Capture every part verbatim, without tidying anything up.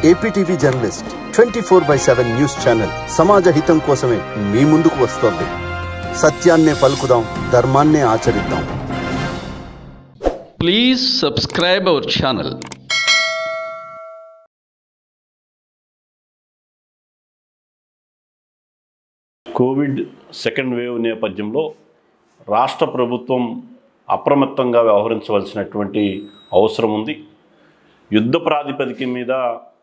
APTV journalist twenty four by seven news channel సమాజ హితం కోసమే మీ ముందుకు వస్తోంది. సత్యాన్నే పలుకుదాం, ధర్మాన్నే ఆచరిద్దాం. Please subscribe our channel. Covid second wave నేపథ్యంలో రాష్ట్ర ప్రభుత్వం అప్రమత్తంగా వ్యవహరించవలసినటువంటి అవసరం ఉంది. యుద్ధ ప్రాతిపదిక మీద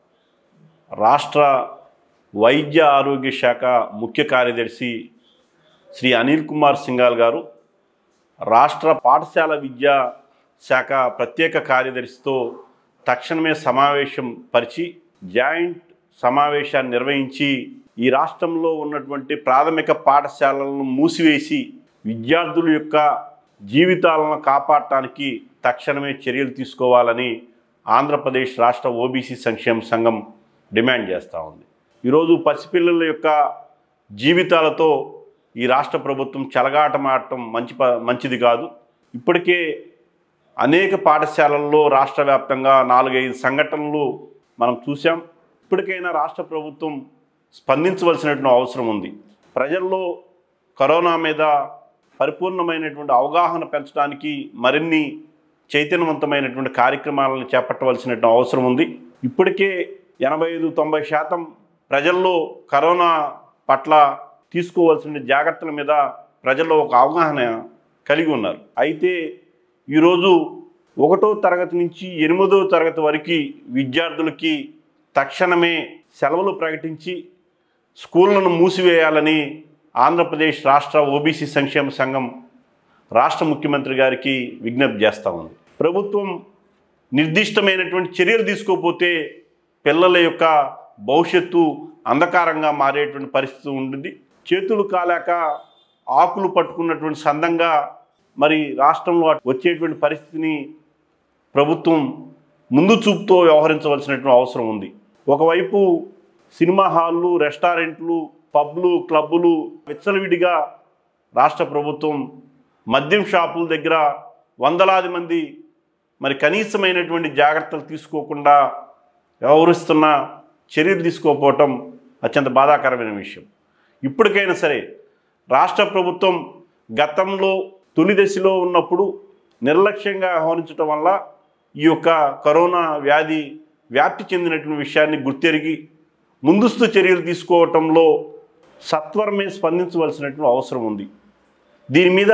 రాష్ట్ర వైద్య ఆరోగ్య శాఖ ముఖ్య కార్యదర్శి శ్రీ అనిల్ కుమార్ సింఘాల్ గారు రాష్ట్ర పాఠశాల విద్యా శాఖ ప్రత్యేక కార్యదర్శితో తక్షణమే సమావేశం పరిచి జాయింట్ సమావేశాన్ని నిర్వహించి ఈ రాష్ట్రంలో ఉన్నటువంటి ప్రాథమిక పాఠశాలలను మూసివేసి విద్యార్థుల యొక్క జీవితాలను కాపాడటానికి తక్షణమే చర్యలు తీసుకోవాలని ఆంధ్రప్రదేశ్ రాష్ట్ర ఓబీసీ సంక్షేమ సంఘం డిమాండ్ చేస్తూ ఉంది. ఈరోజు పసిపిల్లల యొక్క జీవితాలతో ఈ రాష్ట్ర ప్రభుత్వం చెలగాటమాడటం మంచి మంచిది కాదు. ఇప్పటికే అనేక పాఠశాలల్లో రాష్ట్ర వ్యాప్తంగా నాలుగైదు సంఘటనలు మనం చూసాం. ఇప్పటికైనా రాష్ట్ర ప్రభుత్వం స్పందించవలసినటువంటి అవసరం ఉంది. ప్రజల్లో కరోనా మీద పరిపూర్ణమైనటువంటి అవగాహన పెంచడానికి మరిన్ని చైతన్యవంతమైనటువంటి కార్యక్రమాలను చేపట్టవలసినటువంటి అవసరం ఉంది. ఇప్పటికే ఎనభై ఐదు తొంభై శాతం ప్రజల్లో కరోనా పట్ల తీసుకోవాల్సిన జాగ్రత్తల మీద ప్రజల్లో ఒక అవగాహన కలిగి ఉన్నారు. అయితే ఈరోజు ఒకటో తరగతి నుంచి ఎనిమిదో తరగతి వరకు విద్యార్థులకి తక్షణమే సెలవులు ప్రకటించి స్కూళ్లను మూసివేయాలని ఆంధ్రప్రదేశ్ రాష్ట్ర ఓబీసీ సంక్షేమ సంఘం రాష్ట్ర ముఖ్యమంత్రి గారికి విజ్ఞప్తి చేస్తూ ఉంది. ప్రభుత్వం నిర్దిష్టమైనటువంటి చర్యలు తీసుకోకపోతే పిల్లల యొక్క భవిష్యత్తు అంధకారంగా మారేటువంటి పరిస్థితి ఉంటుంది. చేతులు కాలేక ఆకులు పట్టుకున్నటువంటి సందంగా మరి రాష్ట్రంలో వచ్చేటువంటి పరిస్థితిని ప్రభుత్వం ముందు చూపుతో వ్యవహరించవలసినటువంటి అవసరం ఉంది. ఒకవైపు సినిమా హాళ్ళు, రెస్టారెంట్లు, పబ్లు, క్లబ్బులు విచ్చలవిడిగా రాష్ట్ర ప్రభుత్వం మద్యం షాపుల దగ్గర వందలాది మంది మరి కనీసమైనటువంటి జాగ్రత్తలు తీసుకోకుండా వ్యవహరిస్తున్న చర్యలు తీసుకోకపోవటం అత్యంత బాధాకరమైన విషయం. ఇప్పటికైనా సరే రాష్ట్ర ప్రభుత్వం గతంలో తొలి దశలో ఉన్నప్పుడు నిర్లక్ష్యంగా వ్యవహరించడం వల్ల ఈ యొక్క కరోనా వ్యాధి వ్యాప్తి చెందినటువంటి విషయాన్ని గుర్తెరిగి ముందస్తు చర్యలు తీసుకోవటంలో సత్వరమే స్పందించవలసినటువంటి అవసరం ఉంది. దీని మీద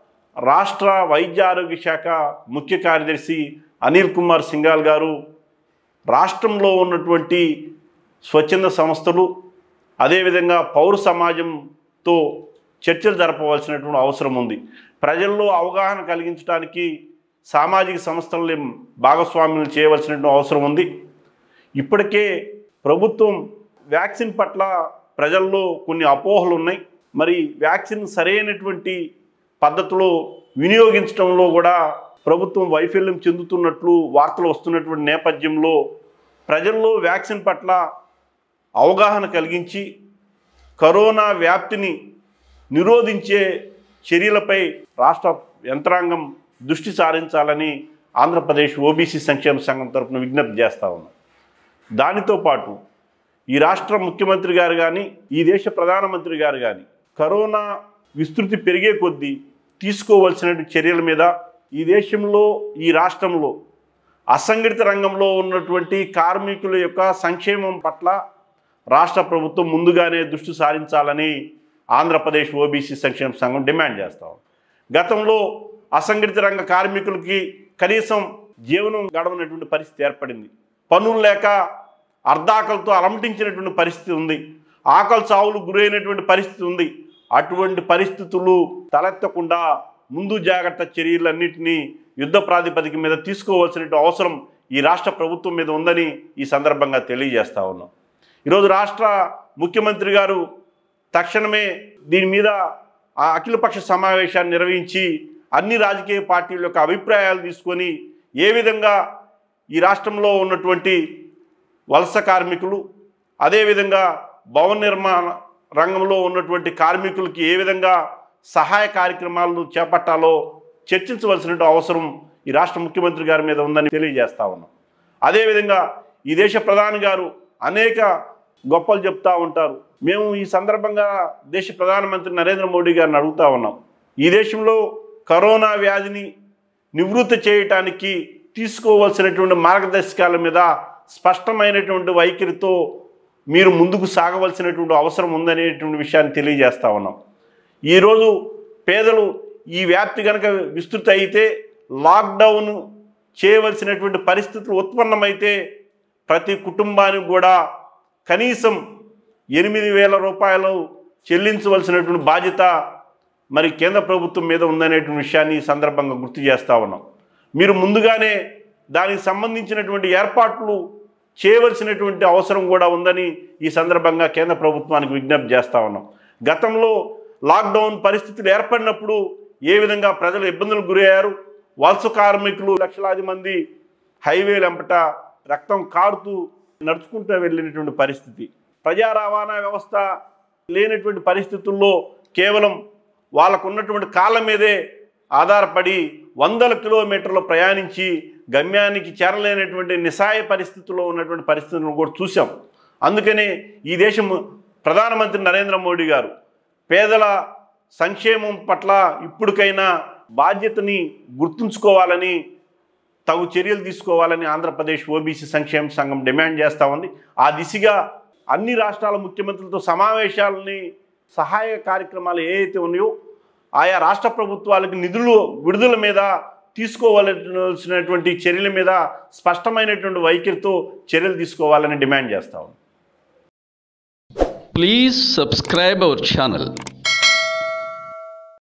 రాష్ట్ర వైద్య ఆరోగ్య శాఖ ముఖ్య కార్యదర్శి అనిల్ కుమార్ సింఘాల్ గారు రాష్ట్రంలో ఉన్నటువంటి స్వచ్ఛంద సంస్థలు అదేవిధంగా పౌర సమాజంతో చర్చలు జరపవలసినటువంటి అవసరం ఉంది. ప్రజల్లో అవగాహన కలిగించడానికి సామాజిక సంస్థలను భాగస్వామ్యం చేయవలసినటువంటి అవసరం ఉంది. ఇప్పటికే ప్రభుత్వం వ్యాక్సిన్ పట్ల ప్రజల్లో కొన్ని అపోహలు ఉన్నాయి. మరి వ్యాక్సిన్ సరైనటువంటి పద్ధతిలో వినియోగించడంలో కూడా ప్రభుత్వం వైఫల్యం చెందుతున్నట్లు వార్తలు వస్తున్నటువంటి నేపథ్యంలో ప్రజల్లో వ్యాక్సిన్ పట్ల అవగాహన కలిగించి కరోనా వ్యాప్తిని నిరోధించే చర్యలపై రాష్ట్ర యంత్రాంగం దృష్టి సారించాలని ఆంధ్రప్రదేశ్ ఓబీసీ సంక్షేమ సంఘం తరఫున విజ్ఞప్తి చేస్తూ ఉన్నాం. దానితో పాటు ఈ రాష్ట్ర ముఖ్యమంత్రి గారు కానీ ఈ దేశ ప్రధానమంత్రి గారు కానీ కరోనా విస్తృతి పెరిగే కొద్దీ తీసుకోవాల్సిన చర్యల మీద ఈ దేశంలో ఈ రాష్ట్రంలో అసంఘటిత రంగంలో ఉన్నటువంటి కార్మికుల యొక్క సంక్షేమం పట్ల రాష్ట్ర ప్రభుత్వం ముందుగానే దృష్టి సారించాలని ఆంధ్రప్రదేశ్ ఓబీసీ సంక్షేమ సంఘం డిమాండ్ చేస్తాం. గతంలో అసంఘటిత రంగ కార్మికులకి కనీసం జీవనం గడవనటువంటి పరిస్థితి ఏర్పడింది. పనులు లేక అర్ధాకలతో అలమటించినటువంటి పరిస్థితి ఉంది. ఆకలి చావులు గురైనటువంటి పరిస్థితి ఉంది. అటువంటి పరిస్థితులు తలెత్తకుండా ముందు జాగ్రత్త చర్యలన్నింటినీ యుద్ధ ప్రాతిపదిక మీద తీసుకోవాల్సిన అవసరం ఈ రాష్ట్ర ప్రభుత్వం మీద ఉందని ఈ సందర్భంగా తెలియజేస్తా ఉన్నాం. ఈరోజు రాష్ట్ర ముఖ్యమంత్రి గారు తక్షణమే దీని మీద ఆ అఖిలపక్ష సమావేశాన్ని నిర్వహించి అన్ని రాజకీయ పార్టీల యొక్క అభిప్రాయాలు తీసుకొని ఏ విధంగా ఈ రాష్ట్రంలో ఉన్నటువంటి వలస కార్మికులు అదేవిధంగా భవన నిర్మాణ రంగంలో ఉన్నటువంటి కార్మికులకి ఏ విధంగా సహాయ కార్యక్రమాలను చేపట్టాలో చర్చించవలసిన అవసరం ఈ రాష్ట్ర ముఖ్యమంత్రి గారి మీద ఉందని తెలియజేస్తా ఉన్నాం. అదేవిధంగా ఈ దేశ ప్రధాని గారు అనేక గొప్పలు చెప్తా ఉంటారు. మేము ఈ సందర్భంగా దేశ ప్రధానమంత్రి నరేంద్ర మోడీ గారిని అడుగుతా ఉన్నాం, ఈ దేశంలో కరోనా వ్యాధిని నివృత్తి చేయటానికి తీసుకోవాల్సినటువంటి మార్గదర్శకాల మీద స్పష్టమైనటువంటి వైఖరితో మీరు ముందుకు సాగవలసినటువంటి అవసరం ఉందనేటువంటి విషయాన్ని తెలియజేస్తా ఉన్నాం. ఈరోజు పేదలు ఈ వ్యాప్తి కనుక విస్తృత అయితే, లాక్డౌన్ చేయవలసినటువంటి పరిస్థితులు ఉత్పన్నమైతే ప్రతి కుటుంబానికి కూడా కనీసం ఎనిమిది వేల రూపాయలు చెల్లించవలసినటువంటి బాధ్యత మరి కేంద్ర ప్రభుత్వం మీద ఉందనేటువంటి విషయాన్ని ఈ సందర్భంగా గుర్తు చేస్తూ ఉన్నాం. మీరు ముందుగానే దానికి సంబంధించినటువంటి ఏర్పాట్లు చేయవలసినటువంటి అవసరం కూడా ఉందని ఈ సందర్భంగా కేంద్ర ప్రభుత్వానికి విజ్ఞప్తి చేస్తూ ఉన్నాం. గతంలో లాక్డౌన్ పరిస్థితులు ఏర్పడినప్పుడు ఏ విధంగా ప్రజలు ఇబ్బందులకు గురయ్యారు, వలస కార్మికులు లక్షలాది మంది హైవేలంపట రక్తం కారుతూ నడుచుకుంటూ వెళ్ళినటువంటి పరిస్థితి, ప్రజా రవాణా వ్యవస్థ లేనటువంటి పరిస్థితుల్లో కేవలం వాళ్ళకు ఉన్నటువంటి కాళ్ళ మీదే ఆధారపడి వందల కిలోమీటర్లు ప్రయాణించి గమ్యానికి చేరలేనటువంటి నిస్సాయ పరిస్థితుల్లో ఉన్నటువంటి పరిస్థితులను కూడా చూసాం. అందుకనే ఈ దేశం ప్రధానమంత్రి నరేంద్ర మోడీ గారు పేదల సంక్షేమం పట్ల ఇప్పటికైనా బాధ్యతని గుర్తుంచుకోవాలని, తగు చర్యలు తీసుకోవాలని ఆంధ్రప్రదేశ్ ఓబీసీ సంక్షేమ సంఘం డిమాండ్ చేస్తూ ఉంది. ఆ దిశగా అన్ని రాష్ట్రాల ముఖ్యమంత్రులతో సమావేశాలని, సహాయ కార్యక్రమాలు ఏవైతే ఉన్నాయో ఆయా రాష్ట్ర ప్రభుత్వాలకు నిధులు విడుదల మీద తీసుకోవాల్సినటువంటి చర్యల మీద స్పష్టమైనటువంటి వైఖరితో చర్యలు తీసుకోవాలని డిమాండ్ చేస్తా ఉన్నాం. Please subscribe our channel.